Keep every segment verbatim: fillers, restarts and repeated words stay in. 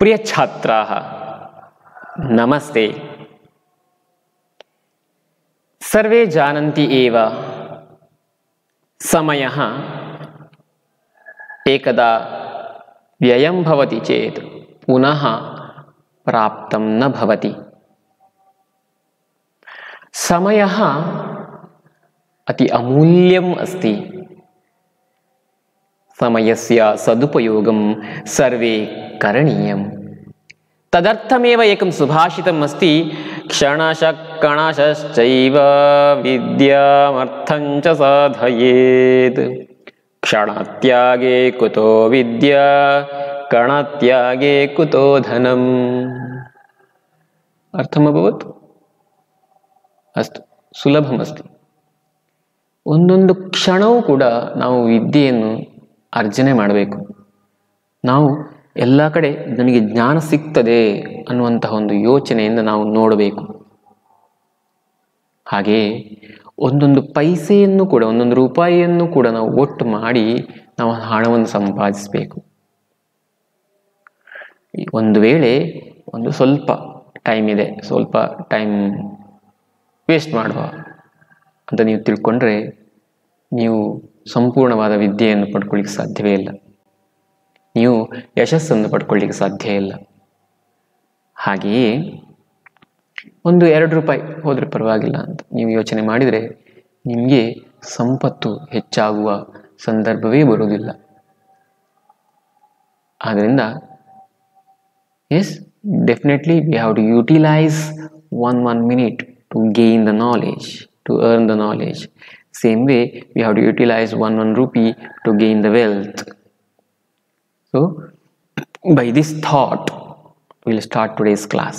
प्रिय छात्राः नमस्ते। सर्वे जानन्ति एव समयः एकदा व्ययं भवति चेत् पुनः प्राप्तं न भवति। समयः अति अमूल्यम् अस्ति। समयस्य सदुपयोगं सर्वे करणीयम्। तदर्थमेव एकं सुभाषितम् अस्ति, क्षणशः कणशश्चैव विद्यामर्थं च साधयेत्। क्षणत्यागे कुतो विद्या, कणत्यागे कुतो धनम्। अर्थमभवत्? अस्तु, ಸುಲಭಮಸ್ತಿ. ಒಂದೊಂದು ಕ್ಷಣವೂ ಕೂಡ ನಾವು ವಿದ್ಯೆಯನ್ನು ಅರ್ಜನೆ ಮಾಡಬೇಕು. ನಾವು ಎಲ್ಲ ಕಡೆ ನಮಗೆ ಜ್ಞಾನ ಸಿಗ್ತದೆ ಅನ್ನುವಂತಹ ಒಂದು ಯೋಚನೆಯಿಂದ ನಾವು ನೋಡಬೇಕು. ಹಾಗೆಯೇ ಒಂದೊಂದು ಪೈಸೆಯನ್ನು ಕೂಡ ಒಂದೊಂದು ರೂಪಾಯಿಯನ್ನು ಕೂಡ ನಾವು ಒಟ್ಟು ಮಾಡಿ ನಾವು ಹಣವನ್ನು ಸಂಪಾದಿಸಬೇಕು. ಒಂದು ವೇಳೆ ಒಂದು ಸ್ವಲ್ಪ ಟೈಮ್ ಇದೆ, ಸ್ವಲ್ಪ ಟೈಮ್ ವೇಸ್ಟ್ ಮಾಡುವ ಅಂತ ನೀವು ತಿಳ್ಕೊಂಡ್ರೆ ನೀವು ಸಂಪೂರ್ಣವಾದ ವಿದ್ಯೆಯನ್ನು ಪಡ್ಕೊಳ್ಳಿಕ್ಕೆ ಸಾಧ್ಯವೇ ಇಲ್ಲ. ನೀವು ಯಶಸ್ಸನ್ನು ಪಡ್ಕೊಳ್ಳಿಕ್ಕೆ ಸಾಧ್ಯ ಇಲ್ಲ. ಹಾಗೆಯೇ ಒಂದು ಎರಡು ರೂಪಾಯಿ ಹೋದರೆ ಪರವಾಗಿಲ್ಲ ಅಂತ ನೀವು ಯೋಚನೆ ಮಾಡಿದರೆ ನಿಮಗೆ ಸಂಪತ್ತು ಹೆಚ್ಚಾಗುವ ಸಂದರ್ಭವೇ ಬರುವುದಿಲ್ಲ. ಆದ್ದರಿಂದ yes definitely we have to utilise one one minute to gain the knowledge, to earn the knowledge. Same way, we have to utilize one one rupee to gain the wealth. So, by this thought, we'll start today's class.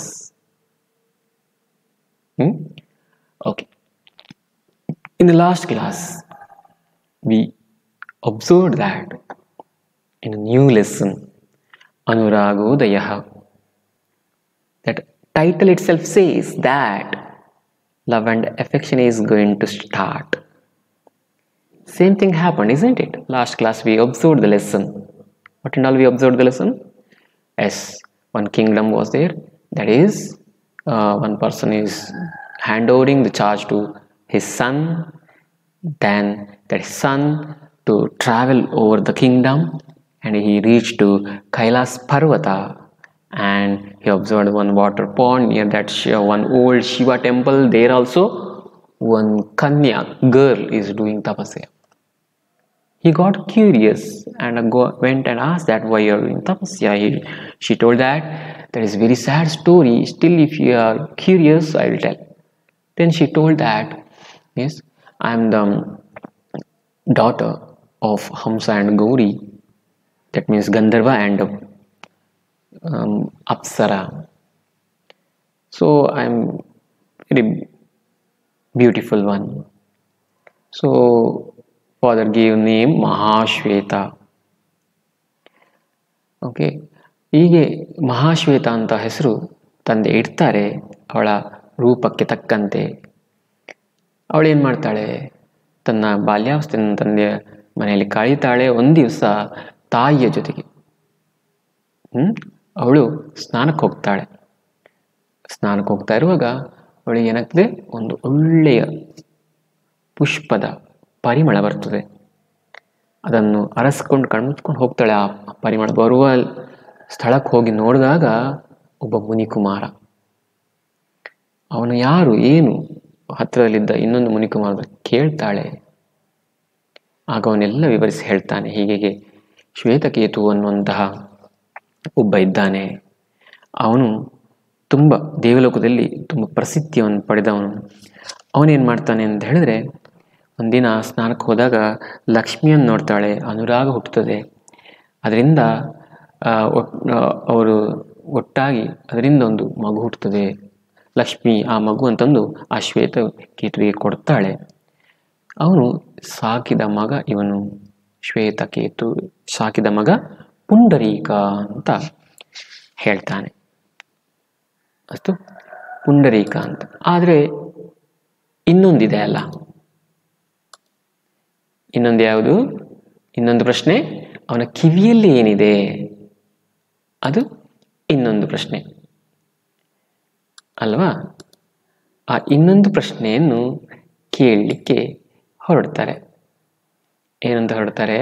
Hmm? Okay. In the last class, we observed that in a new lesson, Anuragodayah, that title itself says that love and affection is going to start. Same thing happened, isn't it? Last class we observed the lesson. What and all we observed the lesson? Yes, one kingdom was there. That is, uh, one person is handovering the charge to his son. Then that son to travel over the kingdom, and he reached to Kailas Parvata. And he observed one water pond near that one old Shiva temple. There also one Kanya girl is doing tapasya. He got curious and go, went and asked that why you are doing tapasya. He, she told that there is a very sad story. Still, if you are curious, I will tell. Then she told that yes, I am the daughter of Hamsa and Gauri. That means Gandharva and Um, Apsara. So I am very beautiful one. So father gave name Mahashweta. Okay. ಹೀಗೆ ಮಹಾಶ್ವೇತ ಅಂತ ಹೆಸರು ತಂದೆ ಇಡ್ತಾರೆ ಅವಳ ರೂಪಕ್ಕೆ ತಕ್ಕಂತೆ. ಅವಳೇನು ಮಾಡ್ತಾಳೆ, ತನ್ನ ಬಾಲ್ಯಾವಸ್ಥೆಯನ್ನು ತಂದೆಯ ಮನೆಯಲ್ಲಿ ಕಳೀತಾಳೆ. ಒಂದು ದಿವಸ ತಾಯಿಯ ಜೊತೆಗೆ ಹ್ಮ್ ಅವಳು ಸ್ನಾನಕ್ಕೆ ಹೋಗ್ತಾಳೆ. ಸ್ನಾನಕ್ಕೆ ಹೋಗ್ತಾ ಇರುವಾಗ ಅವಳಿಗೆ ಏನಾಗ್ತದೆ, ಒಂದು ಒಳ್ಳೆಯ ಪುಷ್ಪದ ಪರಿಮಳ ಬರ್ತದೆ. ಅದನ್ನು ಅರಸ್ಕೊಂಡು ಕಣ್ಮುಚ್ಕೊಂಡು ಹೋಗ್ತಾಳೆ. ಆ ಪರಿಮಳ ಬರುವ ಸ್ಥಳಕ್ಕೆ ಹೋಗಿ ನೋಡಿದಾಗ ಒಬ್ಬ ಮುನಿಕುಮಾರ, ಅವನು ಯಾರು ಏನು ಹತ್ತಿರದಲ್ಲಿದ್ದ ಇನ್ನೊಂದು ಮುನಿಕುಮಾರ ಕೇಳ್ತಾಳೆ. ಆಗ ಅವನೆಲ್ಲ ವಿವರಿಸಿ ಹೇಳ್ತಾನೆ, ಹೀಗೆ ಶ್ವೇತಕೇತು ಅನ್ನುವಂತಹ ಒಬ್ಬ ಇದ್ದಾನೆ. ಅವನು ತುಂಬ ದೇವಲೋಕದಲ್ಲಿ ತುಂಬ ಪ್ರಸಿದ್ಧಿಯನ್ನು ಪಡೆದವನು. ಅವನೇನು ಮಾಡ್ತಾನೆ ಅಂತ ಹೇಳಿದ್ರೆ, ಒಂದಿನ ಸ್ನಾನಕ್ಕೆ ಹೋದಾಗ ಲಕ್ಷ್ಮಿಯನ್ನು ನೋಡ್ತಾಳೆ. ಅನುರಾಗ ಹುಟ್ಟುತ್ತದೆ. ಅದರಿಂದ ಅವರು ಒಟ್ಟಾಗಿ ಅದರಿಂದ ಒಂದು ಮಗು ಹುಟ್ಟುತ್ತದೆ. ಲಕ್ಷ್ಮಿ ಆ ಮಗು ಅಂತಂದು ಆ ಶ್ವೇತಕೇತುವಿಗೆ ಕೊಡ್ತಾಳೆ. ಅವನು ಸಾಕಿದ ಮಗ ಇವನು ಶ್ವೇತಕೇತು, ಸಾಕಿದ ಮಗ ಪುಂಡರೀಕ ಅಂತ ಹೇಳ್ತಾನೆ. ಅಷ್ಟು ಪುಂಡರೀಕ ಅಂತ. ಆದರೆ ಇನ್ನೊಂದಿದೆ ಅಲ್ಲ, ಇನ್ನೊಂದು ಯಾವುದು? ಇನ್ನೊಂದು ಪ್ರಶ್ನೆ, ಅವನ ಕಿವಿಯಲ್ಲಿ ಏನಿದೆ? ಅದು ಇನ್ನೊಂದು ಪ್ರಶ್ನೆ ಅಲ್ವಾ? ಆ ಇನ್ನೊಂದು ಪ್ರಶ್ನೆಯನ್ನು ಕೇಳಲಿಕ್ಕೆ ಹೊರಡ್ತಾರೆ. ಏನಂತ ಹೊರಡ್ತಾರೆ?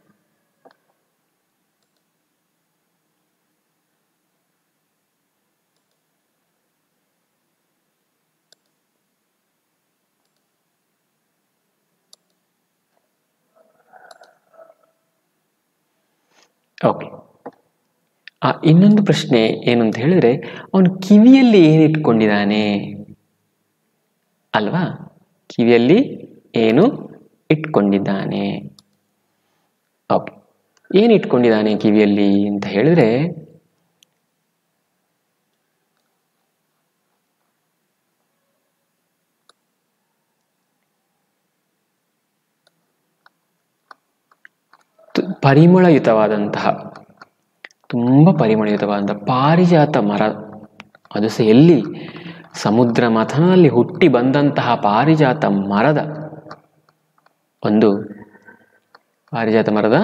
ಓಕೆ, ಆ ಇನ್ನೊಂದು ಪ್ರಶ್ನೆ ಏನು ಅಂತ ಹೇಳಿದ್ರೆ, ಅವನು ಕಿವಿಯಲ್ಲಿ ಏನಿಟ್ಕೊಂಡಿದ್ದಾನೆ ಅಲ್ವಾ? ಕಿವಿಯಲ್ಲಿ ಏನು ಇಟ್ಕೊಂಡಿದ್ದಾನೆ? ಓಕೆ, ಏನು ಇಟ್ಕೊಂಡಿದ್ದಾನೆ ಕಿವಿಯಲ್ಲಿ ಅಂತ ಹೇಳಿದ್ರೆ, ಪರಿಮಳಯುತವಾದಂತಹ, ತುಂಬ ಪರಿಮಳಯುತವಾದಂತಹ ಪಾರಿಜಾತ ಮರ. ಅದು ಸಹ ಎಲ್ಲಿ? ಸಮುದ್ರ ಮಥನಲ್ಲಿ ಹುಟ್ಟಿ ಬಂದಂತಹ ಪಾರಿಜಾತ ಮರದ ಒಂದು ಪಾರಿಜಾತ ಮರದ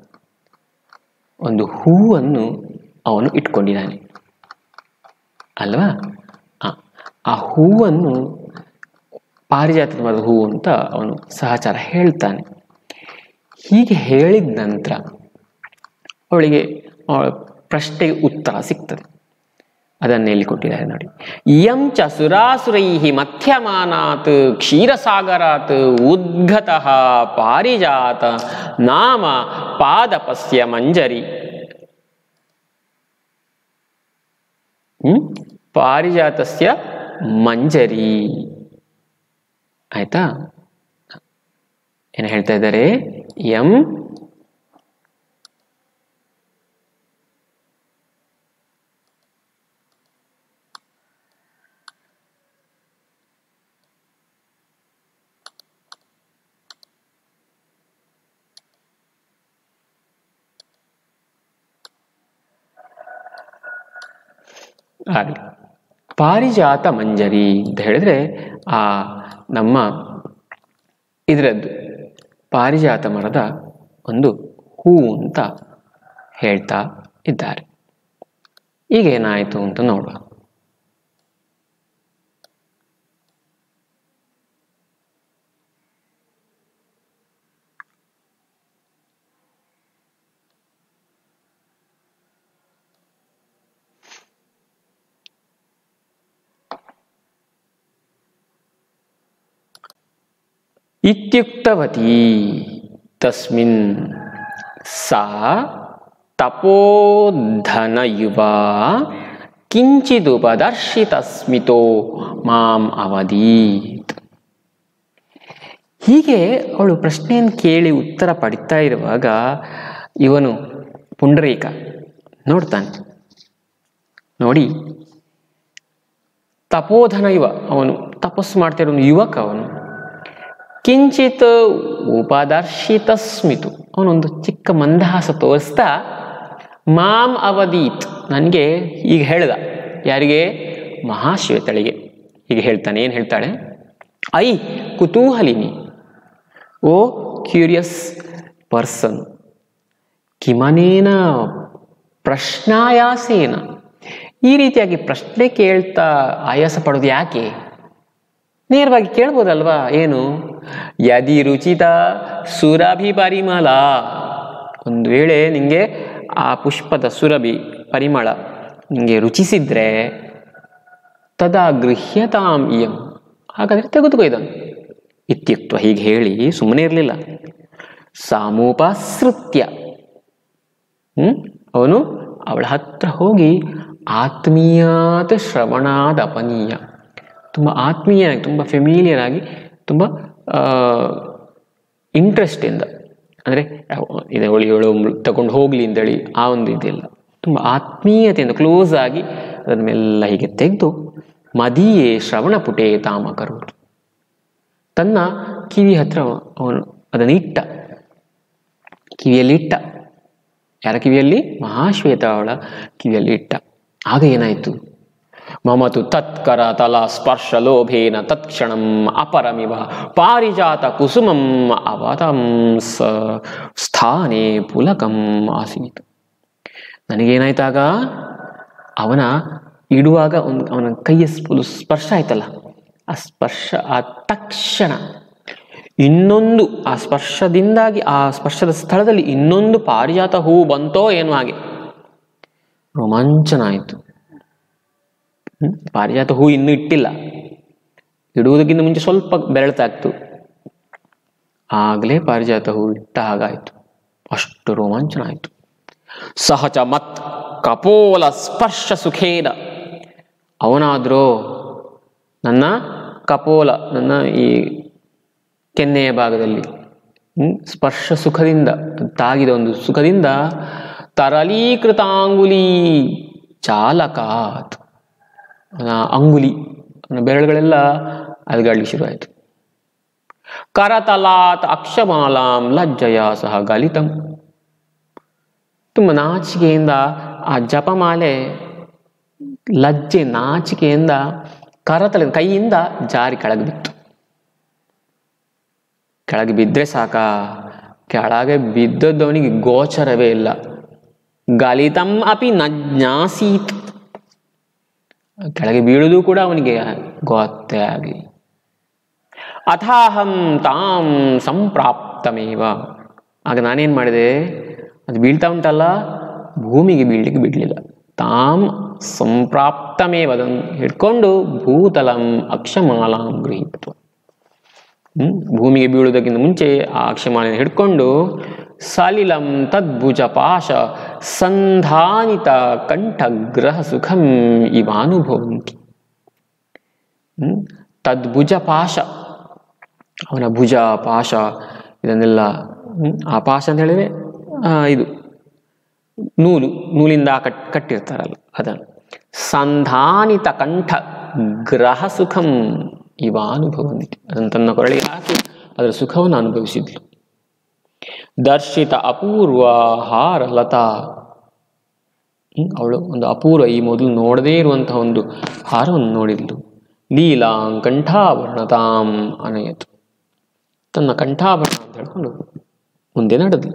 ಒಂದು ಹೂವನ್ನು ಅವನು ಇಟ್ಕೊಂಡಿದ್ದಾನೆ ಅಲ್ವಾ? ಆ ಹೂವನ್ನು ಪಾರಿಜಾತದ ಮರದ ಹೂವು ಅಂತ ಅವನು ಸಹಚರ ಹೇಳ್ತಾನೆ. ಹೀಗೆ ಹೇಳಿದ ನಂತರ ಅವಳಿಗೆ ಪ್ರಶ್ನೆಗೆ ಉತ್ತರ ಸಿಗ್ತದೆ. ಅದನ್ನು ಎಲ್ಲಿ ಕೊಟ್ಟಿದ್ದಾರೆ ನೋಡಿ. ಯಂ ಚ ಸುರಾಸುರೈಹಿ ಮಥ್ಯಮಾನಾತ್ ಕ್ಷೀರಸಾಗರಾತ್ ಉದ್ಗತಃ ಪಾರಿಜಾತ ನಾಮ ಪಾದಪಸ್ಯ ಮಂಜರಿ. ಹ್ಮ್ ಪಾರಿಜಾತಸ್ಯ ಮಂಜರಿ. ಆಯ್ತಾ? ಏನು ಹೇಳ್ತಾ ಇದ್ದಾರೆ? ಯಂ ಆಗಲಿ. ಪಾರಿಜಾತ ಮಂಜರಿ ಅಂತ ಹೇಳಿದ್ರೆ ಆ ನಮ್ಮ ಇದರದ್ದು ಪಾರಿಜಾತ ಮರದ ಒಂದು ಹೂವು ಅಂತ ಹೇಳ್ತಾ ಇದ್ದಾರೆ. ಈಗ ಏನಾಯಿತು ಅಂತ ನೋಡುವ. ಇತ್ಯುಕ್ತವತಿ ತಸ್ಮಿನ್ ಸಾ ತಪೋಧನಯುವ ಕಿಂಚಿದುಪದರ್ಶಿತಸ್ಮಿತೋ ಮಾಂ ಅವಧೀತ್. ಹೀಗೆ ಅವಳು ಪ್ರಶ್ನೆಯನ್ನು ಕೇಳಿ ಉತ್ತರ ಪಡಿತಾ ಇರುವಾಗ ಇವನು ಪುಂಡರೀಕ ನೋಡ್ತಾನೆ. ನೋಡಿ, ತಪೋಧನ ಯುವ, ಅವನು ತಪಸ್ಸು ಮಾಡ್ತಾ ಇರೋ ಯುವಕ. ಅವನು ಕಿಂಚಿತ್ ಉಪದರ್ಶಿತಸ್ಮಿತು, ಅವನೊಂದು ಚಿಕ್ಕ ಮಂದಹಾಸ ತೋರಿಸ್ತಾ ಮಾಂ ಅವಧೀತ್, ನನಗೆ ಈಗ ಹೇಳ್ದ. ಯಾರಿಗೆ? ಮಹಾಶ್ವೇತಳಿಗೆ. ಹೀಗೆ ಹೇಳ್ತಾನೆ. ಏನು ಹೇಳ್ತಾಳೆ? ಐ ಕುತೂಹಲಿನಿ, ಓ ಕ್ಯೂರಿಯಸ್ ಪರ್ಸನ್, ಕಿಮನೇನ ಪ್ರಶ್ನಾಯಾಸೇನ, ಈ ರೀತಿಯಾಗಿ ಪ್ರಶ್ನೆ ಕೇಳ್ತಾ ಆಯಾಸ ಪಡೋದು ಯಾಕೆ? ನೇರವಾಗಿ ಕೇಳ್ಬೋದಲ್ವಾ? ಏನು? ಯದಿ ರುಚಿತ ಸುರಭಿ ಪರಿಮಳ, ಒಂದು ವೇಳೆ ನಿಂಗೆ ಆ ಪುಷ್ಪದ ಸುರಭಿ ಪರಿಮಳ ನಿಂಗೆ ರುಚಿಸಿದ್ರೆ ತದಾ ಗೃಹ್ಯತಾಂ ಇಯಂ, ಹಾಗಾದರೆ ತೆಗೆದುಕೋ ಇದನ್ನು. ಇತ್ಯುಕ್ತ, ಹೀಗೆ ಹೇಳಿ ಸುಮ್ಮನೆ ಇರಲಿಲ್ಲ. ಸಾಮೋಪಸೃತ್ಯ, ಹ್ಮ್ ಅವನು ಅವಳ ಹತ್ರ ಹೋಗಿ ಆತ್ಮೀಯಾತ್ ಶ್ರವಣಾದ ಅಪನೀಯ, ತುಂಬ ಆತ್ಮೀಯನಾಗಿ, ತುಂಬ ಫೆಮಿಲಿಯರ್ ಆಗಿ, ತುಂಬ ಇಂಟ್ರೆಸ್ಟಿಂದ, ಅಂದರೆ ಇದೆ ಒಳಿ ಒಳು ತಗೊಂಡು ಹೋಗಲಿ ಅಂತೇಳಿ ಆ ಒಂದು ಇದಿಲ್ಲ, ತುಂಬ ಆತ್ಮೀಯತೆಯಿಂದ ಕ್ಲೋಸ್ ಆಗಿ ಅದನ್ನ ಮೆಲ್ಲ ಹೀಗೆ ತೆಗೆದು ಮದಿಯೇ ಶ್ರವಣ ಪುಟೇ ತಾಮಕರು, ತನ್ನ ಕಿವಿ ಹತ್ರ ಅವನು ಅದನ್ನು ಇಟ್ಟ, ಕಿವಿಯಲ್ಲಿ ಇಟ್ಟ. ಯಾರ ಕಿವಿಯಲ್ಲಿ? ಮಹಾಶ್ವೇತ ಅವಳ ಕಿವಿಯಲ್ಲಿ ಇಟ್ಟ. ಆಗ ಏನಾಯಿತು? ಮಮತು ತತ್ಕರ ತಲಾ ಸ್ಪರ್ಶ ಲೋಭೇನ ತತ್ಕ್ಷಣಂ ಅಪರಮಿವ ಪಾರಿಜಾತ ಕುಸುಮಂ ಅವತಂಸ ಸ್ಥಾನೇ ಪುಲಕಂ ಆಸೀತ್. ನನಗೇನಾಯ್ತಾಗ? ಅವನ ಇಡುವಾಗ ಒಂದು ಅವನ ಕೈಯ ಸ್ಪರ್ಶ ಆಯ್ತಲ್ಲ, ಆ ಸ್ಪರ್ಶ ಆ ತಕ್ಷಣ ಇನ್ನೊಂದು ಆ ಸ್ಪರ್ಶದಿಂದಾಗಿ ಆ ಸ್ಪರ್ಶದ ಸ್ಥಳದಲ್ಲಿ ಇನ್ನೊಂದು ಪಾರಿಜಾತ ಹೂವು ಬಂತೋ ಏನೋ ಹಾಗೆ ರೋಮಾಂಚನ ಆಯಿತು. ಪಾರಿಜಾತ ಹೂ ಇನ್ನೂ ಇಟ್ಟಿಲ್ಲ, ಇಡುವುದಕ್ಕಿಂತ ಮುಂಚೆ ಸ್ವಲ್ಪ ಬೆರಳ್ತಾಗ್ತು, ಆಗಲೇ ಪಾರಿಜಾತ ಹೂ ಇಟ್ಟ ಹಾಗಾಯಿತು. ಅಷ್ಟು ರೋಮಾಂಚನ ಆಯಿತು. ಸಹಚ ಮತ್ ಕಪೋಲ ಸ್ಪರ್ಶ ಸುಖೇನ, ಅವನಾದರೂ ನನ್ನ ಕಪೋಲ ನನ್ನ ಈ ಕೆನ್ನೆಯ ಭಾಗದಲ್ಲಿ ಸ್ಪರ್ಶ ಸುಖದಿಂದ ತಾಗಿದ ಒಂದು ಸುಖದಿಂದ ತರಲೀಕೃತಾಂಗುಲಿ ಚಾಲಕಾತ್, ಅವನ ಅಂಗುಲಿ ಅವನ ಬೆರಳುಗಳೆಲ್ಲ ಅಲ್ಗಾಡ್ಲಿಕ್ಕೆ ಶುರುವಾಯಿತು. ಕರತಲಾತ್ ಅಕ್ಷಮಾಲಾಂ ಲಜ್ಜಯ ಸಹ ಗಲಿತಂ, ತುಂಬ ನಾಚಿಕೆಯಿಂದ ಆ ಜಪಮಾಲೆ ಲಜ್ಜೆ ನಾಚಿಕೆಯಿಂದ ಕರತಲ ಕೈಯಿಂದ ಜಾರಿ ಕೆಳಗೆ ಬಿತ್ತು. ಕೆಳಗೆ ಬಿದ್ದರೆ ಸಾಕ, ಕೆಳಗೆ ಬಿದ್ದದ್ದವನಿಗೆ ಗೋಚರವೇ ಇಲ್ಲ. ಗಲಿತಂ ಅಪಿ ನ ಜ್ಞಾಸೀತ್, ಕೆಳಗೆ ಬೀಳುವುದು ಕೂಡ ಅವನಿಗೆ ಗೊತ್ತೇ ಆಗಲಿ. ಅಥಾಹಂ ತಾಂ ಸಂಪ್ರಾಪ್ತಮೇವ, ಆಗ ನಾನೇನು ಮಾಡಿದೆ, ಅದು ಬೀಳ್ತಾ ಉಂಟಲ್ಲ ಭೂಮಿಗೆ ಬೀಳ್ಲಿಕ್ಕೆ ಬಿಡಲಿಲ್ಲ. ತಾಂ ಸಂಪ್ರಾಪ್ತಮೇವ, ಅದನ್ನು ಹಿಡ್ಕೊಂಡು ಭೂತಲಂ ಅಕ್ಷಮಾಲಾಂ ಗೃಹೀತ್ವ, ಹ್ಮ್ ಭೂಮಿಗೆ ಬೀಳುವುದಕ್ಕಿಂತ ಮುಂಚೆ ಆ ಅಕ್ಷಮಾಲೆಯನ್ನು ಹಿಡ್ಕೊಂಡು ಸಲಿಲಂ ತದ್ಭುಜ ಪಾಶ ಸಂಧಾನಿತ ಕಂಠಗ್ರಹ ಸುಖಂ ಇವಾನುಭವಂತಿ. ಹ್ಮ್ ತದ್ಭುಜ ಪಾಶ, ಅವನ ಭುಜ ಪಾಶ ಇದನ್ನೆಲ್ಲ, ಆ ಪಾಶ ಅಂತ ಹೇಳಿದ್ರೆ ಇದು ನೂಲು, ನೂಲಿಂದ ಕಟ್ ಕಟ್ಟಿರ್ತಾರಲ್ಲ ಅದನ್ನು. ಸಂಧಾನಿತ ಕಂಠ ಗ್ರಹ ಸುಖಂ ಇವ ಅನುಭವಂತಿ, ಅದನ್ನು ತನ್ನ ಕೊರಳಿಗೆ ಹಾಕಿ ಅದರ ಸುಖವನ್ನು ಅನುಭವಿಸಿದ್ಲು. ದರ್ಶಿತ ಅಪೂರ್ವ ಹಾರ ಲತಾ, ಅವಳು ಒಂದು ಅಪೂರ್ವ, ಈ ಮೊದಲು ನೋಡದೇ ಇರುವಂತಹ ಒಂದು ಹಾರವನ್ನು ನೋಡಿದ್ಲು. ಲೀಲಾಂ ಕಂಠಾಭರಣತಾಂ ಅನಯತು, ತನ್ನ ಕಂಠಾಭರಣ ಅಂತ ಹೇಳ್ಕೊಂಡು ಮುಂದೆ ನಡೆದ್ಲು.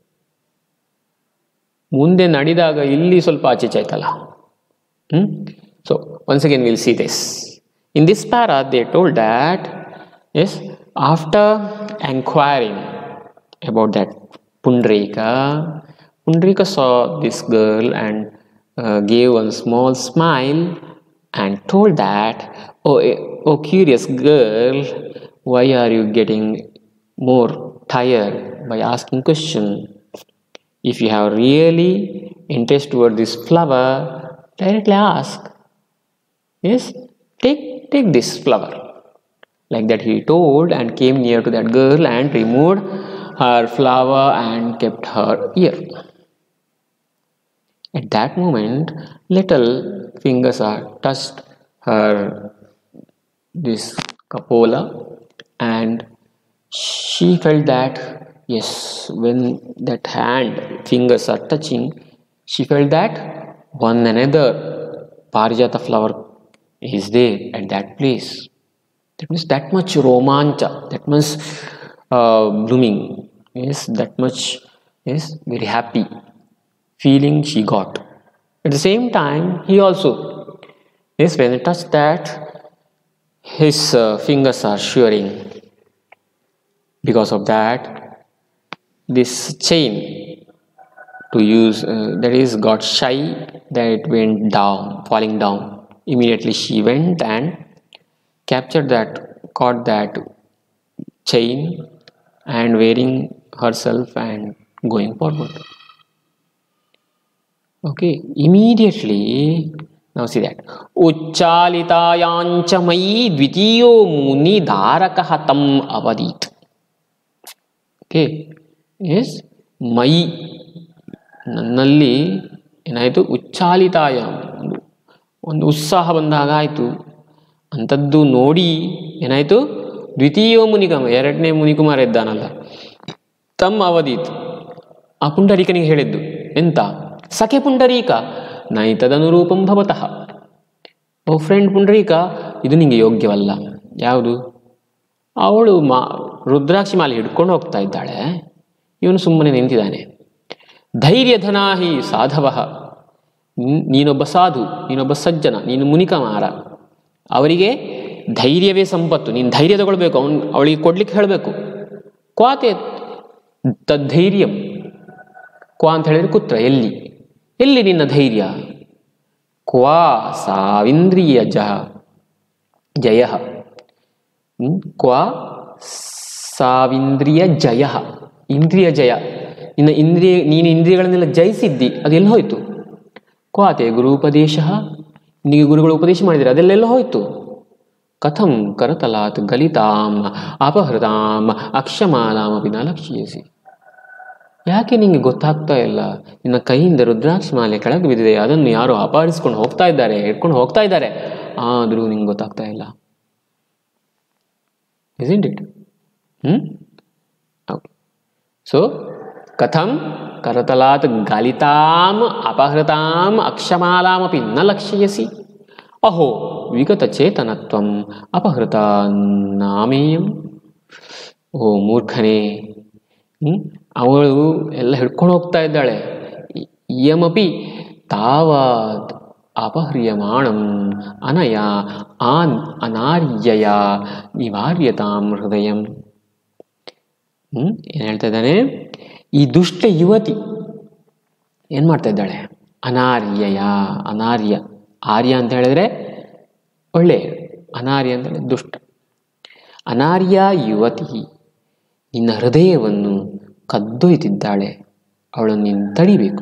ಮುಂದೆ ನಡೆದಾಗ ಇಲ್ಲಿ ಸ್ವಲ್ಪ ಆಚೀಚೆ ಆಯ್ತಲ್ಲ. Hmm so once again will see this. In this para, they told that, yes, after inquiring about that Pundarika, Pundarika saw this girl and uh, gave one small smile and told that, oh, oh, curious girl, why are you getting more tired by asking question? If you have really interest toward this flower, directly ask. Yes, take take this flower. Like that he told, and came near to that girl and removed her flower and kept her ear. At that moment, little fingers are touched her this capola, and she felt that, yes, when that hand fingers are touching, she felt that one another parijata flower is there at that place. That means that much romancha, that much uh, blooming, yes, that much, yes, very happy feeling she got. At the same time, he also, yes, when he touched that, his uh, fingers are shivering. Because of that, this chain to use, uh, that is, got shy, that it went down, falling down. Immediately she went and captured that, caught that chain and wearing herself and going forward. Okay, immediately, now see that. Uchchalitayancha mai dvitiyo muni dharakah tam avadit. Okay, yes, mai ನನ್ನಲ್ಲಿ ಏನಾಯಿತು, ಉಚ್ಚಾಲಿತಾಯ, ಒಂದು ಉತ್ಸಾಹ ಬಂದಾಗ ಆಯಿತು. ಅಂಥದ್ದು ನೋಡಿ ಏನಾಯಿತು, ದ್ವಿತೀಯೋ ಮುನಿಕಮ, ಎರಡನೇ ಮುನಿಕುಮಾರ ಇದ್ದಾನಲ್ಲ, ತಮ್ಮ ಅವಧೀತ್, ಆ ಪುಂಡರೀಕನಿಗೆ ಹೇಳಿದ್ದು ಎಂತ, ಸಖೆ ಪುಂಡರೀಕ ನೈತದನುರೂಪಂ ಭವತಃ. ಓ ಫ್ರೆಂಡ್ ಪುಂಡರೀಕ, ಇದು ನಿಂಗೆ ಯೋಗ್ಯವಲ್ಲ. ಯಾವುದು? ಅವಳು ಮಾ ರುದ್ರಾಕ್ಷಿ ಮಾಲೆ ಹಿಡ್ಕೊಂಡು ಹೋಗ್ತಾ ಇದ್ದಾಳೆ, ಇವನು ಸುಮ್ಮನೆ ನಿಂತಿದ್ದಾನೆ. ಧೈರ್ಯಧನಾಹಿ ಸಾಧವ, ನೀನೊಬ್ಬ ಸಾಧು, ನೀನೊಬ್ಬ ಸಜ್ಜನ, ನೀನು ಮುನಿಕುಮಾರ, ಅವರಿಗೆ ಧೈರ್ಯವೇ ಸಂಪತ್ತು, ನೀನು ಧೈರ್ಯ ತಗೊಳ್ಬೇಕು, ಅವನು ಅವಳಿಗೆ ಕೊಡ್ಲಿಕ್ಕೆ ಹೇಳಬೇಕು. ಕ್ವಾತೆ ತದ್ಧೈರ್ಯಂ, ಕ್ವಾ ಅಂತ ಹೇಳಿದ್ರೆ ಕುತ್ರ, ಎಲ್ಲಿ ಎಲ್ಲಿ ನಿನ್ನ ಧೈರ್ಯ? ಕ್ವಾ ಸಾವಿಂದ್ರಿಯ ಜ ಜಯ, ಕ್ವಾ ಸಾವಿಂದ್ರಿಯ ಜಯ, ಇಂದ್ರಿಯ ಜಯ, ನಿನ್ನ ಇಂದ್ರಿಯ, ನೀನು ಇಂದ್ರಿಯಗಳನ್ನೆಲ್ಲ ಜಯಿಸಿದ್ದಿ, ಅದೆಲ್ಲ ಹೋಯ್ತು. ಕ್ವಾತೆ ಗುರುಪದೇಶ, ನಿನಗೆ ಗುರುಗಳು ಉಪದೇಶ ಮಾಡಿದರೆ ಅದೆಲ್ಲೆಲ್ಲ ಹೋಯ್ತು. ಕಥಂ ಕರತಲಾತ್ ಗಲಿತಾಂ ಅಪಹೃತಾಂ ಅಕ್ಷಮಾಲಾಮಪಿ ನ ಲಕ್ಷ್ಯಸಿ, ಯಾಕೆ ನಿಂಗೆ ಗೊತ್ತಾಗ್ತಾ ಇಲ್ಲ? ನಿನ್ನ ಕೈಯಿಂದ ರುದ್ರಾಕ್ಷಿ ಮಾಲೆ ಕೆಳಗೆ ಬಿದ್ದಿದೆ, ಅದನ್ನು ಯಾರೋ ಅಪಹರಿಸ್ಕೊಂಡು ಹೋಗ್ತಾ ಇದ್ದಾರೆ, ಹಿಡ್ಕೊಂಡು ಹೋಗ್ತಾ ಇದ್ದಾರೆ, ಆದರೂ ನಿಂಗೆ ಗೊತ್ತಾಗ್ತಾ ಇಲ್ಲ. Isn't it? Hmm okay. So ಕಥಂ ಕರತಲಾತ್ ಗಲಿತಾಂ ಅಪಹೃತಾಂ ಅಕ್ಷಮಾಲಾಮಪಿ ನ ಲಕ್ಷ್ಯಸಿ, ಅಹೋ ವಿಗತ ಚೇತನತ್ವಂ ಅಪಹೃತ ನಾಮೇಯಂ. ಓ ಮೂರ್ಖನೇ, ಅವಳು ಎಲ್ಲ ಹಿಡ್ಕೊಂಡು ಹೋಗ್ತಾ ಇದ್ದಾಳೆ. ಇಯಮಪಿ ತಾವತ್ ಅಪಹ್ರಿಯಮಾಣಂ ಅನಯ ಆನ್ ಅನಾರ್ಯಯ ನಿವಾರ್ಯತಾಂ ಹೃದಯಂ. ಹ್ಮ್ ಏನು ಹೇಳ್ತಾ ಇದ್ದಾನೆ? ಈ ದುಷ್ಟ ಯುವತಿ ಏನು ಮಾಡ್ತಾ ಇದ್ದಾಳೆ? ಅನಾರ್ಯಯ, ಅನಾರ್ಯ, ಆರ್ಯ ಅಂತ ಹೇಳಿದ್ರೆ ಒಳ್ಳೆ, ಅನಾರ್ಯ ಅಂತ ಹೇಳಿದ್ರೆ ದುಷ್ಟ. ಅನಾರ್ಯ ಯುವತಿ ನಿನ್ನ ಹೃದಯವನ್ನು ಕದ್ದೊಯ್ತಿದ್ದಾಳೆ, ಅವಳನ್ನು ನೀನು ತಡಿಬೇಕು.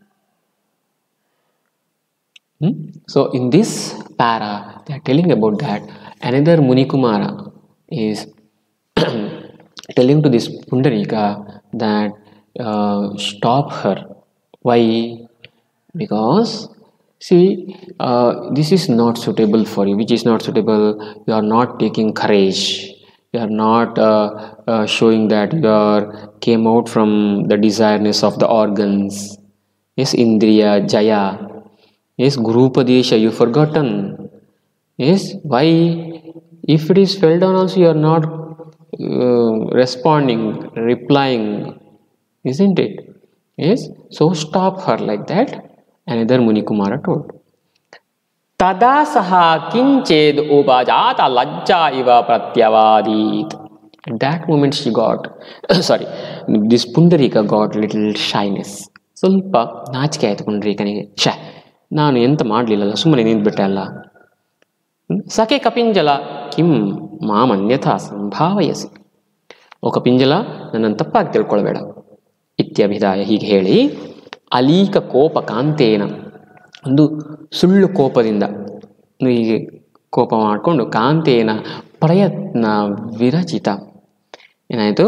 Hmm? So in this para they are telling about that another Munikumara is telling to this Pundarika that uh, stop her. Why? Because see, uh, this is not suitable for you. Which is not suitable? You are not taking courage. You are not uh, uh, showing that you are came out from the desireness of the organs. Yes, Indriya, Jaya. Yes, Gurupadesha, you forgotten. Yes, why? If it is fell down also, you are not uh, responding, replying, isn't it? Yes, so stop her like that. Another Munikumara told. Tada saha kinched upajata lajja iva pratyavadit. At that moment she got, sorry, this Pundarika got little shyness. ಸ್ವಲ್ಪ ನಾಚಿಕೆ ಆಯಿತು ಪುಂಡರೀಕನಿಗೆ. ಶ ನಾನು ಎಂತ ಮಾಡಲಿಲ್ಲಲ್ಲ, ಸುಮ್ಮನೆ ನಿಂತ್ಬಿಟ್ಟೆ ಅಲ್ಲ. ಸಖೆ ಕಪಿಂಜಲ ಕಿಂ ಮಾಮನ್ಯಥಾ ಸಂಭಾವಯಸಿ. ಓ ಕಪಿಂಜಲ, ನನ್ನನ್ನು ತಪ್ಪಾಗಿ ತಿಳ್ಕೊಳ್ಬೇಡ. ಇತ್ಯಭಿದಾಯ, ಹೀಗೆ ಹೇಳಿ ಅಲೀಕ ಕೋಪ ಕಾಂತೇನ, ಒಂದು ಸುಳ್ಳು ಕೋಪದಿಂದ, ಹೀಗೆ ಕೋಪ ಮಾಡಿಕೊಂಡು, ಕಾಂತೇನ ಪ್ರಯತ್ನ ವಿರಚಿತ, ಏನಾಯಿತು,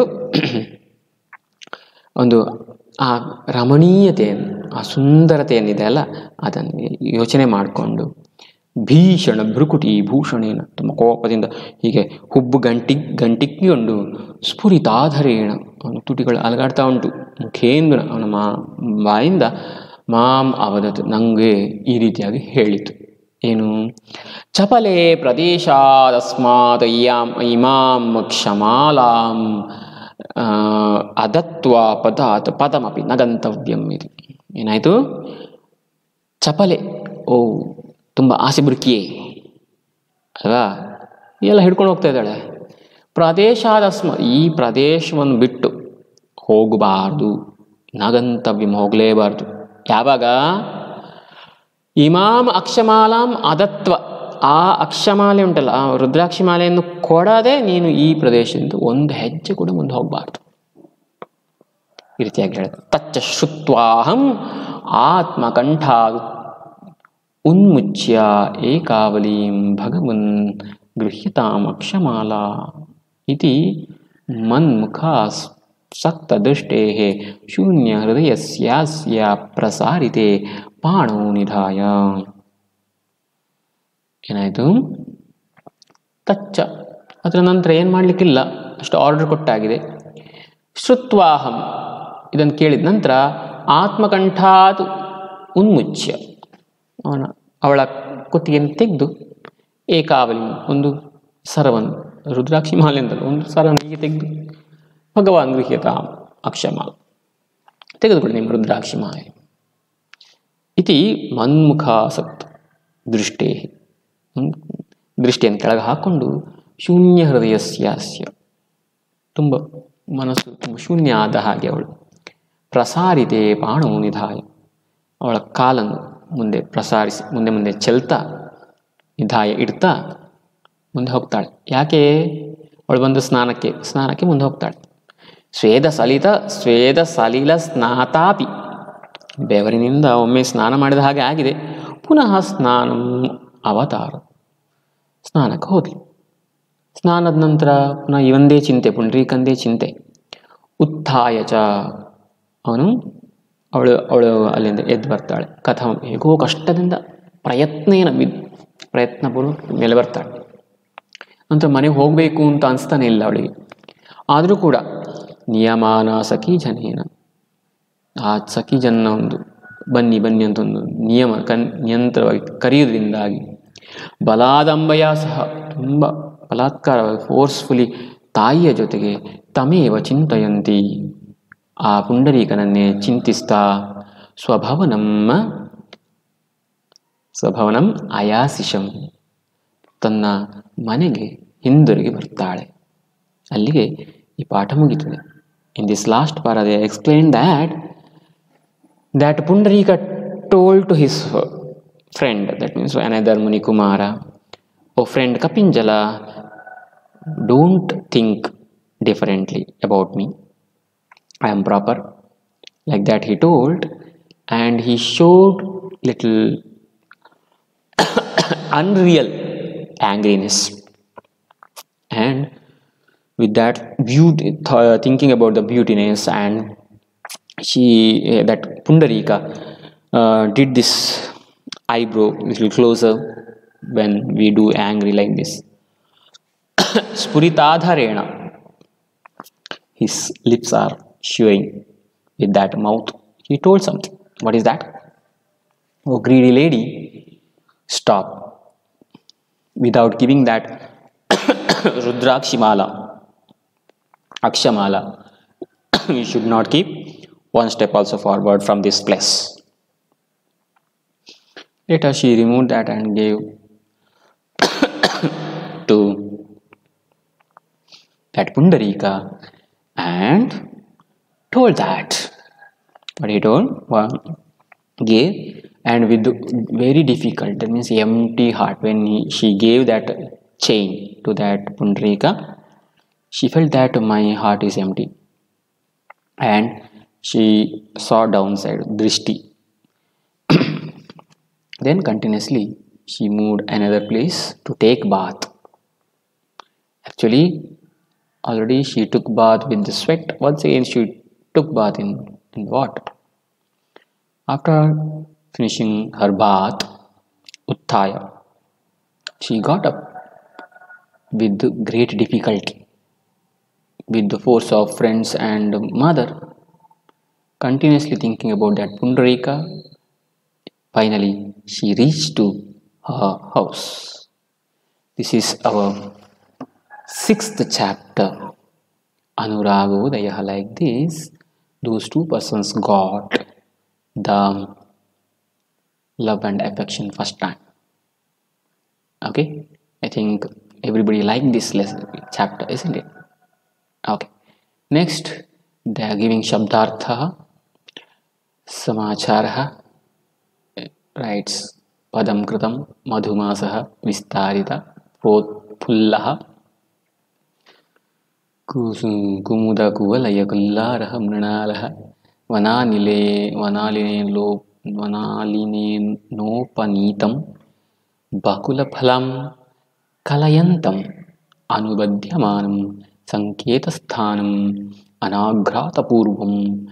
ಒಂದು ಆ ರಮಣೀಯತೆಯನ್ನು, ಆ ಸುಂದರತೆಯನ್ನಿದೆ ಅಲ್ಲ, ಅದನ್ನು ಯೋಚನೆ ಮಾಡಿಕೊಂಡು, ಭೀಷಣ ಭ್ರುಕುಟಿ ಭೂಷಣೇನ, ತುಂಬ ಕೋಪದಿಂದ ಹೀಗೆ ಹುಬ್ಬು ಗಂಟಿ ಗಂಟಿಕ್ಕೊಂಡು, ಸ್ಫುರಿತಾಧರೇಣ, ಅವನ ತುಟಿಗಳು ಅಲಗಾಡ್ತಾ ಉಂಟು, ಮುಖೇಂದ್ರ, ಅವನ ಮಾ ಬಾಯಿಂದ ಮಾಂ ಅವದತ್, ನನಗೆ ಈ ರೀತಿಯಾಗಿ ಹೇಳಿತು. ಏನು? ಚಪಲೆ ಪ್ರದೇಶಾದಸ್ಮಾತ್ ಇಯಾಂ ಇಮಾಂ ಕ್ಷಮಾಲಾಂ ಅದತ್ವ ಪದಾತ್ ಪದಮಪಿ ನ ಗಂತವ್ಯಂ. ಇದು ಏನಾಯಿತು? ಚಪಲೆ, ಓ ತುಂಬ ಆಸೆ ಬುರುಕಿಯೇ ಅಲ್ವಾ, ಎಲ್ಲ ಹಿಡ್ಕೊಂಡು ಹೋಗ್ತಾ ಇದ್ದಾಳೆ. ಪ್ರದೇಶಾದಸ್ಮ, ಈ ಪ್ರದೇಶವನ್ನು ಬಿಟ್ಟು ಹೋಗಬಾರ್ದು, ನಗಂತವ್ಯಂ, ಹೋಗಲೇಬಾರ್ದು. ಯಾವಾಗ? ಇಮಾಂ ಅಕ್ಷಮಾಲಾಂ ಅದತ್ವ, ಆ ಅಕ್ಷಮಾಲೆ ಉಂಟಲ್ಲ, ಆ ರುದ್ರಾಕ್ಷಿ ಮಾಲೆಯನ್ನು ಕೊಡದೆ ನೀನು ಈ ಪ್ರದೇಶದಿಂದ ಒಂದು ಹೆಜ್ಜೆ ಕೂಡ ಮುಂದೆ ಹೋಗಬಾರ್ದು. ಈ ರೀತಿಯಾಗಿ ಹೇಳಿದ. ತಚ್ಚ ಶ್ರುತ್ವಾಹಂ ಆತ್ಮಕಂಠ ಉನ್ಮುಚ್ಯ ಏಕಾವಲೀಂ ಭಗವನ್ ಗೃಹ್ಯತಾಂ ಅಕ್ಷಮಾಲಾ ಇತಿ ಮನ್ಮುಖ ಸಕ್ತದೃಷ್ಟೇ ಶೂನ್ಯ ಹೃದಯಸ್ಯಾಸ್ಯ ಪ್ರಸಾರಿತೆ ಪಾಣೋ ನಿಧಾಯ. ಏನಾಯಿತು? ತಚ್ಚ, ಅದರ ನಂತರ ಏನು ಮಾಡಲಿಕ್ಕಿಲ್ಲ, ಅಷ್ಟು ಆರ್ಡರ್ ಕೊಟ್ಟಾಗಿದೆ. ಶ್ರುತ್ವಾಹಂ, ಇದನ್ನು ಕೇಳಿದ ನಂತರ ಆತ್ಮಕಂಠಾತ್ ಉನ್ಮುಚ್ಯ, ಅವನ ಅವಳ ಕುತ್ತಿಗೆಯನ್ನು ತೆಗೆದು, ಏಕಾವಲಿ, ಒಂದು ಸರವನ್ನು, ರುದ್ರಾಕ್ಷಿ ಮಾಲೆ ಅಂತಲ್ಲ, ಒಂದು ಸರವನ್ನು ಹೀಗೆ ತೆಗೆದು, ಭಗವಾನ್ ಗೃಹ್ಯತಾಂ ಅಕ್ಷಮಾಲ, ತೆಗೆದುಕೊಳ್ಳಿ ನಿಮ್ಮ ರುದ್ರಾಕ್ಷಿ ಮಾಲೆ. इति ಮನ್ಮುಖಾಸಕ್ತ ದೃಷ್ಟೇ ದೃಷ್ಟಿಯನ್ನು ಕೆಳಗೆ ಹಾಕ್ಕೊಂಡು ಶೂನ್ಯ ಹೃದಯಸ್ಯಾಸ್ಯ ತುಂಬ ಮನಸ್ಸು ತುಂಬ ಶೂನ್ಯ ಆದ ಹಾಗೆ ಅವಳು ಪ್ರಸಾರಿತೆ ಪಾಣೋ ನಿಧಾಯ ಅವಳ ಕಾಲನ್ನು ಮುಂದೆ ಪ್ರಸಾರಿಸಿ ಮುಂದೆ ಮುಂದೆ ಚೆಲ್ತಾ ನಿಧಾಯ ಇಡ್ತಾ ಮುಂದೆ ಹೋಗ್ತಾಳೆ. ಯಾಕೆ? ಅವಳು ಬಂದು ಸ್ನಾನಕ್ಕೆ ಸ್ನಾನಕ್ಕೆ ಮುಂದೆ ಹೋಗ್ತಾಳೆ. ಸ್ವೇದ ಸಲಿತ ಸ್ವೇದ ಸಲಿಲ ಸ್ನಾತಾಪಿ ಬೆವರಿನಿಂದ ಒಮ್ಮೆ ಸ್ನಾನ ಮಾಡಿದ ಹಾಗೆ ಆಗಿದೆ. ಪುನಃ ಸ್ನಾನಂ ಅವತಾರ ಸ್ನಾನಕ್ಕೆ ಹೋದ್ಲು. ಸ್ನಾನದ ನಂತರ ಪುನಃ ಇವಂದೇ ಚಿಂತೆ, ಪುಂಡ್ರೀಕಂದೇ ಚಿಂತೆ. ಉತ್ಥಾಯ ಚ ಅವನು ಅವಳು ಅವಳು ಅಲ್ಲಿಂದ ಎದ್ದು ಬರ್ತಾಳೆ. ಕಥಂ ಹೇಗೋ ಕಷ್ಟದಿಂದ ಪ್ರಯತ್ನೇನ ಬಿದ್ದು ಪ್ರಯತ್ನಪೂರ್ವಕ ಮೇಲೆ ಬರ್ತಾಳೆ. ನಂತರ ಮನೆಗೆ ಹೋಗಬೇಕು ಅಂತ ಅನಿಸ್ತಾನೆ ಇಲ್ಲ ಅವಳಿಗೆ. ಆದರೂ ಕೂಡ ನಿಯಮಾನ ಸಖಿ ಜನೇನ ಆ ಸಖಿ ಜನ ಒಂದು ಬನ್ನಿ ಬನ್ನಿ ಅಂತ ಒಂದು ನಿಯಮ ಕನ್ ನಿಯಂತ್ರವಾಗಿ ಕರೆಯೋದ್ರಿಂದಾಗಿ ಬಲಾದಂಬಯ ಸಹ ತುಂಬ ಬಲಾತ್ಕಾರವಾಗಿ ಫೋರ್ಸ್ಫುಲಿ ತಾಯಿಯ ಜೊತೆಗೆ ತಮೇವ ಚಿಂತಯಂತಿ ಆ ಪುಂಡರೀಕನನ್ನೇ ಚಿಂತಿಸ್ತಾ ಸ್ವಭವನಂ ಸ್ವಭವನಂ ಅಯಾಸಿಷಂ ತನ್ನ ಮನೆಗೆ ಹಿಂದಿರುಗಿ ಬರ್ತಾಳೆ. ಅಲ್ಲಿಗೆ ಈ ಪಾಠ ಮುಗಿತದೆ. In this last para they explain that that Pundarika told to his friend, that means another Muni Kumara, oh friend Kapinjala, don't think differently about me, I am proper, like that he told, and he showed little unreal angriness, and with that beauty, th- thinking about the beautiness, and she uh, that Pundarika uh, did this eyebrow little closer when we do angry like this. Spuritadharena, his lips are showing with that mouth. He told something. What is that? Oh greedy lady, stop. Without giving that Rudrakshimala, Akshamala, you should not keep one step also forward from this place. Later she removed that and gave to that Pundarika and told that. But he told, well, gave, and with very difficult, that means empty heart, when he, she gave that chain to that Pundarika, she felt that my heart is empty. And she saw downside, drishti. Then continuously she moved another place to take bath. Actually, already she took bath with the sweat. Once again she took bath in, in what? After finishing her bath, Utthaya, she got up with great difficulty, with the force of friends and mother, continuously thinking about that Pundarika. Finally, she reached to her house. This is our sixth chapter. Anuragodaya. Like this, those two persons got the love and affection first time. Okay, I think everybody liked this lesson, chapter, isn't it? Okay, next they are giving Shabdartha. Samacharaha writes Padam Kritam Madhumasaha Vistarita Protpullaha Kumuda Kuvalaya Kullaraha Mrinalaha Vananile Vanaline Lo Vanaline Nopanitam Bakula Phalam Kalayantam Anubadhyamanam Sanketasthanam Anaghratapurvam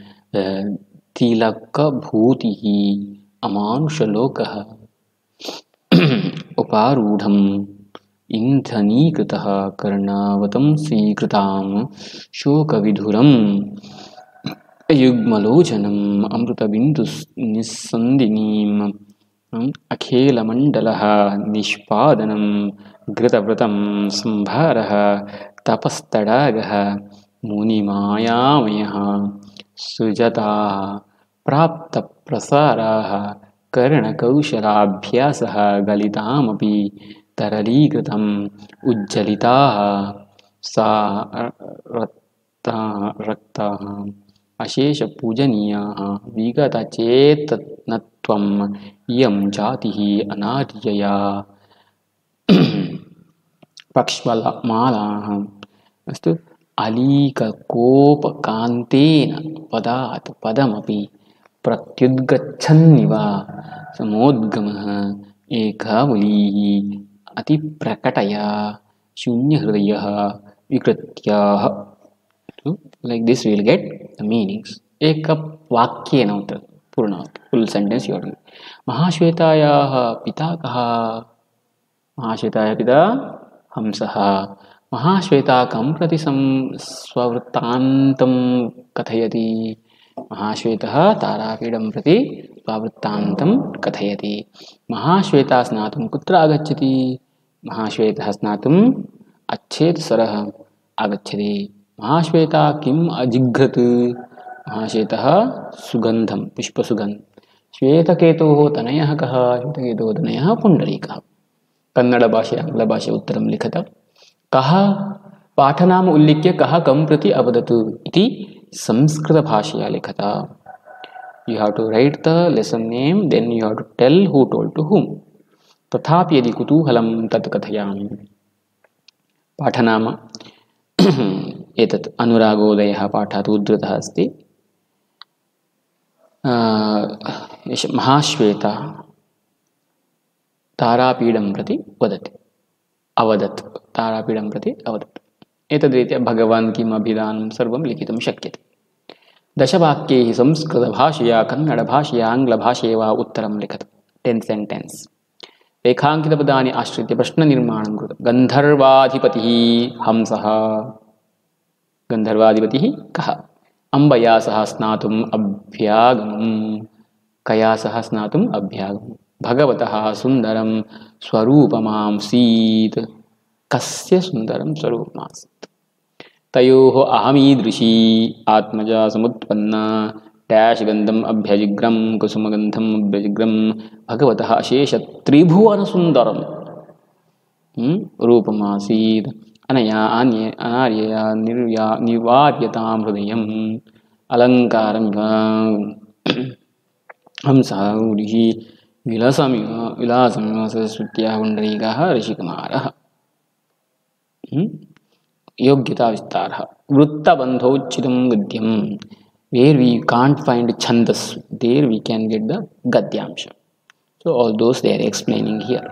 Tilaka Bhutihi Amanushalokah Uparudham Indhanikataha Karnavatam Svikritam Shokavidhuram Yugmalojanam Amrutabindus Nisandinim Akhela Mandalaha Nishpadanam Gritavratam Sambharaha Tapastadagaha Munimayamayaha Sujata Prapta Prasaraha कर्णकौशलाभ्यासः गलितामपि तरलीकृतम् उज्ज्वलिताः सा रक्ताः रक्ताः अशेषपूजनीयाः विगतचेतनत्वम् इयं जातिः अनार्यया पक्ष्मलाः अस्तु अलीककोपकान्तेन पदात् पदमपि प्रत्युद्गच्छन्निव समोद्गमः एकावलीः अतिप्रकटया शून्यहृदयः विकृत्याः. Like this we will get the meanings. Eka vakyena uttara purna full sentence you have to. Mahashwetayaah pita kaha? Mahashwetaya pita Hamsaha. Mahashweta kam prati sam swavrittantam kathayati. Mahashwetah tarapidam prati swavrittantam kathayati. Mahashweta snatum kutra agacchati? Mahashwetah snatum अच्छेत सरह आगच्छति. महाश्वेता किम अजिघ्रत? महाश्वेतः सुगंधम पुष्पसुगंध. श्वेतकेतोः तनयः कः? श्वेतकेतोः तनयः पुण्डरीकः. कन्नड भाषे आंग्ल भाषे उत्तरं लिखत. कः पाठनाम उल्लिख्य कः कं प्रति अवदतु इति संस्कृत भाषया लिखत. You have to write the lesson name, then you have to tell who told to whom. तथापि यदि कुतूहलं तत् कथयामि. पाठनाम एतत् अनुरागोदयः पाठात् उद्धृतः अस्ति. महाश्वेता तारापीडं प्रति वदति अवदत् तारापीडं प्रति अवदत्. एतद्रीत्या भगवान् किम् अभिधानं सर्वं लिखितुं शक्यते. दशवाक्यैः संस्कृतभाषया कन्नडभाषया आङ्ग्लभाषया वा उत्तरं लिखतु. Ten sentence. रेखाङ्कितपदानि आश्रित्य प्रश्ननिर्माणं कृतं. गन्धर्वाधिपतिः हंसः. गन्धर्वाधिपतिः कः? अम्बया सह स्नातुम् अभ्यागमम्. कया सह स्नातुम् अभ्यागमम्. भगवतः सुन्दरं स्वरूपमासीत्. कस्य सुन्दरं स्वरूपमासीत्? तयोः अहमीदृशी आत्मजा समुत्पन्ना. डैश गन्धम् अभ्यजिग्रं कुसुमगन्धम् अभ्यजिग्रं. भगवतः अशेष त्रिभुवन सुन्दरं रूपमासीत्. अनया अन्ये अनार्यया निर्या निवार्यतां हृदयम्. अलङ्कारं हंसः ऊढिः विलासमिव विलासमिव सरस्वत्याः पुण्डरीकः ऋषिकुमारः. योग्यता विस्तारः. वृत्तबन्धोचितं गद्यं. Where we can't find chandas, there we can get the gadyamsha. So all those they are explaining here.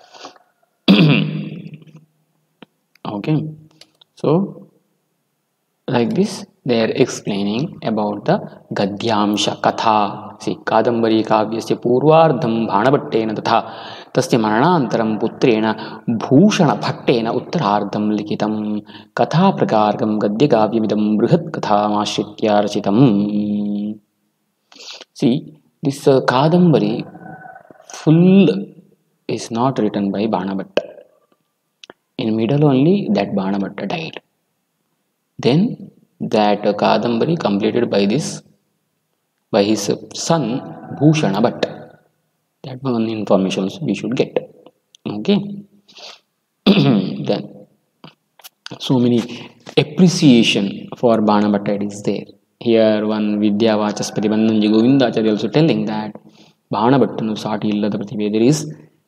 Okay, so like this they are explaining about the gadyamsha katha. See, kadambari kavyasya purvardham bhanabhattena tatha tasya maranantaram putrena bhushana bhattena uttarardham likitam katha prakargam gadya kavyamidam brihat katham ashritya rachitam. See, this uh, kadambari full is not written by Banabhatta. In middle only that Banabhatta died. Then that uh, kadambari completed by this by his son Bhushana Bhatta. That one information we should get. Okay. Then so many appreciation for Banabhatta is there. Here one Vidyavachaspati Bandhanji Govindacharya also telling that Banabhattanu Sati illada pratibhe. There is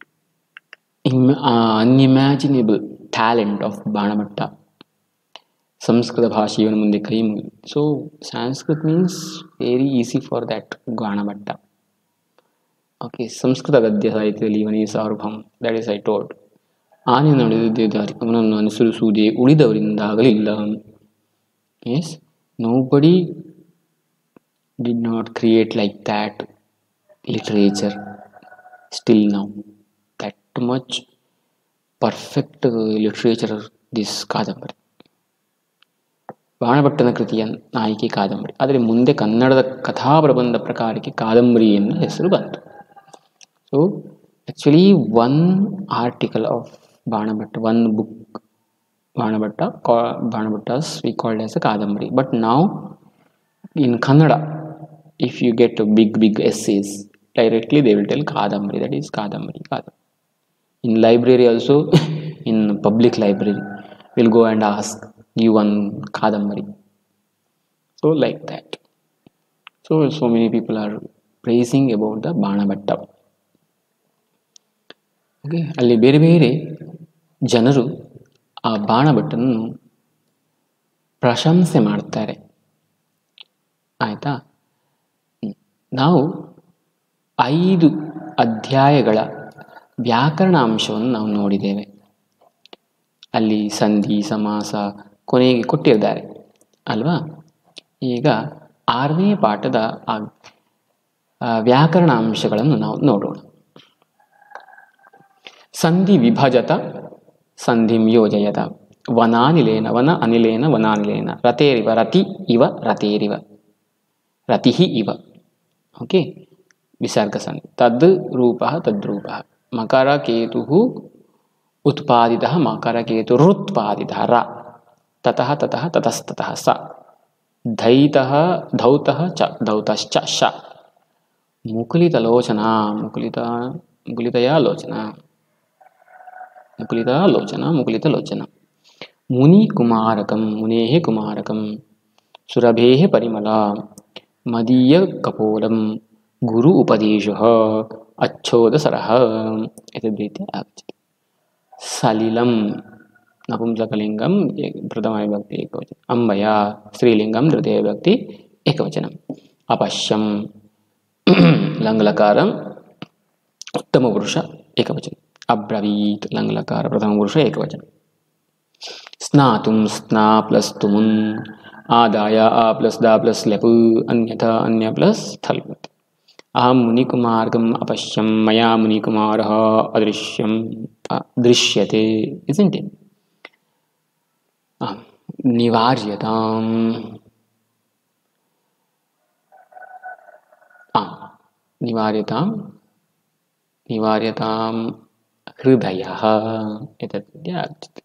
uh, unimaginable talent of Banabhatta. Samskrita bhasha munde kai. So Sanskrit means very easy for that Banabhatta. Okay, Samskrita Gadya Sahitya Livani Sarvabham. That is I told. Ani nadididari avanannu anusarisude ulidavarindagalilla. Yes, nobody did not create like that literature still now. That much perfect uh, literature this Kadambari. ಬಾಣಭಟ್ಟನ ಕೃತಿಯ ನಾಯಕಿ ಕಾದಂಬರಿ. ಆದರೆ ಮುಂದೆ ಕನ್ನಡದ ಕಥಾಪ್ರಬಂಧ ಪ್ರಕಾರಕ್ಕೆ ಕಾದಂಬರಿ ಎನ್ನುವ ಹೆಸರು ಬಂತು. So actually one article of Banabhatta, one book Banabhatta Banabhatta's we called as a kadambari. But now in Kannada if you get big big essays directly they will tell Kadambari, that is Kadambari, Kadambari. In library also, in public library, we'll go and ask you one Kadambari. So like that. So, so many people are praising about the Banabhatta. Okay, ಅಲ್ಲಿ ಬೇರೆ ಬೇರೆ ಜನರು ಆ ಬಾಣಭಟ್ಟನನ್ನು ಪ್ರಶಂಸೆ ಮಾಡ್ತಾರೆ. ಆಯಿತಾ? ನಾವು ಐದು ಅಧ್ಯಾಯಗಳ ವ್ಯಾಕರಣ ಅಂಶವನ್ನು ನಾವು ನೋಡಿದ್ದೇವೆ. ಅಲ್ಲಿ ಸಂಧಿ ಸಮಾಸ ಕೊನೆಗೆ ಕೊಟ್ಟಿದ್ದಾರೆ ಅಲ್ವಾ. ಈಗ ಆರನೇ ಪಾಠದ ಆ ವ್ಯಾಕರಣ ಅಂಶಗಳನ್ನು ನಾವು ನೋಡೋಣ. ಸಂಧಿ ವಿಭಜತ ಸಂಧಿಂ ಯೋಜಯತ ವನಾನಿಲೇನ ವನ ಅನಿಲೇನ ವನಾನಿಲೇನ ರತೇರಿವ ರತಿ ಇವ ರತೇರಿವ ರತಿಹಿ ಇವ. ಓಕೆ, ವಿಸರ್ಗ ಸಂಧಿ. ತದ್ ರೂಪಃ ತದ್ರೂಪಃ ಮಕರ ಕೇತುಃ ಉತ್ಪಾದಿತಃ ಮಕರ ಕೇತುರುತ್ಪಾದಿತಃ ರ ತತಃ ತತಃ ತತಸ್ತತಃ ಸ ಧೈತಃ ಧೌತಃ ಚ ಧೌತಶ್ಚ ಶ ಮುಕುಲಿತಲೋಚನ ಮುಕುಲಿತ ಮುಕುಲಿತಯಾ ಲೋಚನ ಮುಕುಲಿತ ಲೋಚನ ಮುಕುಲಿತ ಲೋಚನ ಮುನಿ ಕುಮಾರಕಂ ಮುನೇಃ ಕುಮಾರಕಂ ಸುರಭೇಃ ಪರಿಮಳ ಮದೀಯ ಕಪೋಲಂ ಗುರು ಉಪದೇಶಃ ಅಚ್ಛೋದಸರಃ एतद्रीत्या आगच्छति. सलिलं नपुंसकलिङ्गं प्रथमाविभक्ति एकवचनम्. अम्बया स्त्रीलिङ्गं तृतीयविभक्ति एकवचनम्. अपश्यं लङ्लकारम् उत्तमपुरुष एकवचनम्. अब्रवीत् लङ्लकार प्रथमपुरुष एकवचनम्. स्नातुं स्ना प्लस तुमुन् आदाय आ प्लस दा प्लस लेपु अन्यथा अन्य प्लस थल. अहं मुनिकुमारकम् अपश्यं मया मुनिकुमारः अदृश्यं दृश्यते. isn't it? निवार्यताम् निवार्यतां निवार्यतां हृदयः एतद् आगच्छति.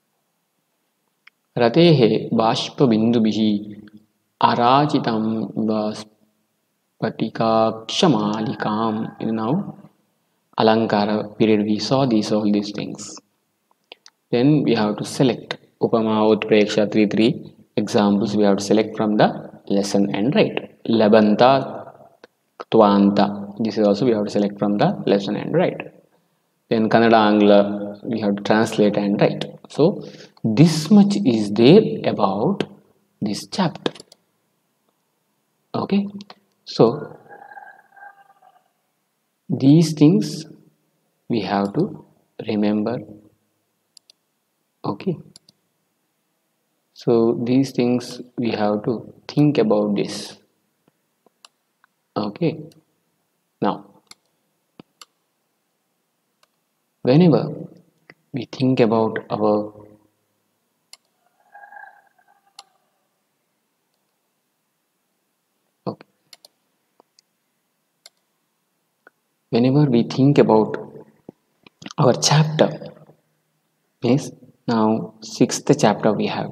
रतेः बाष्पबिन्दुभिः अराचितं स्फटिकाक्षमालिकाम्. Now Alankara period we saw these all these things. Then we have to select Upama Utpreksha three three examples we have to select from the lesson and write. Labanta Tvanta, this is also we have to select from the lesson and write. Then Kannada Angla we have to translate and write. So this much is there about this chapter. Okay, so these things we have to remember. Okay, so these things we have to think about this. Okay, now whenever we think about our okay whenever we think about our chapter, yes, now sixth chapter we have.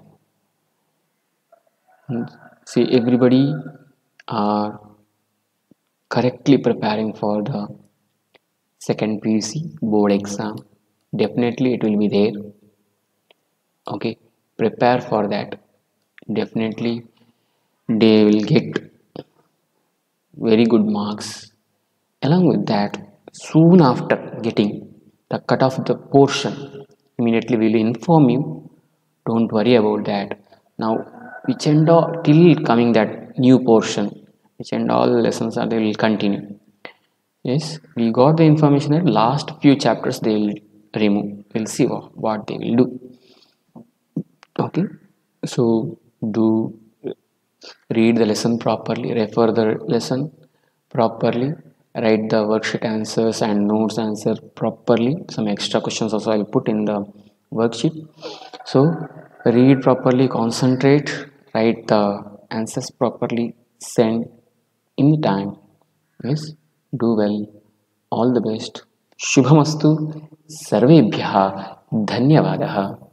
See, everybody are correctly preparing for the second P U C board exam. Definitely it will be there. Okay, prepare for that. Definitely they will get very good marks. Along with that, soon after getting the cut off the portion, immediately we will inform you. Don't worry about that. Now which and all till coming that new portion, which and all lessons are they will continue. Yes, we got the information that last few chapters they will remove. We'll see what, what they will do. Okay, so do read the lesson properly, refer the lesson properly, write the worksheet answers and notes answer properly. Some extra questions also I will put in the worksheet. So read properly, concentrate, write the answers properly, send in time. Yes, do well. All the best. Shubhamastu. Sarvebhyah dhanyavadah.